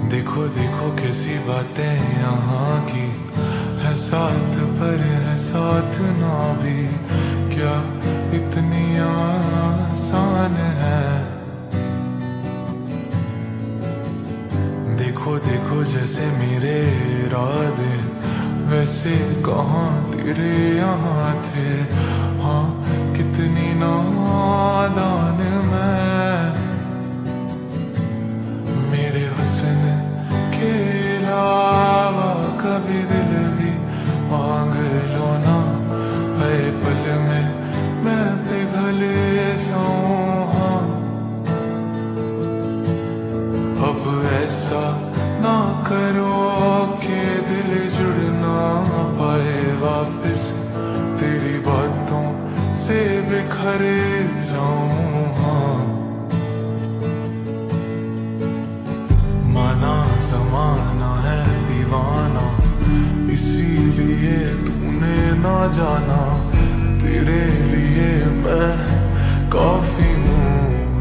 देखो देखो कैसी बातें यहाँ की है, साथ पर है साथ ना भी, क्या इतनी आसान है। देखो देखो जैसे मेरे इरादे वैसे कहाँ तेरे यहाँ थे, हाँ कितनी नादान मैं। मेरे हुस्न के अलावा कभी दिल भी मांग लो ना, है पल में मैं पिघल जाऊं। हाँ अब ऐसा ना करो कि दिल जुड़ ना पाए वापस, तेरी बातों से बिखर जाऊं। हाँ माना जमाना है दीवाना, इसीलिए तूने ना जाना, तेरे लिए मैं काफी हूँ।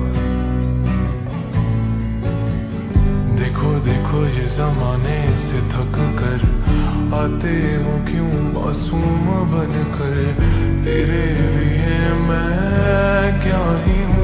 देखो देखो ये जमाने से थक कर आते हो क्यों मासूम बनकर, तेरे लिए मैं क्या ही हूँ।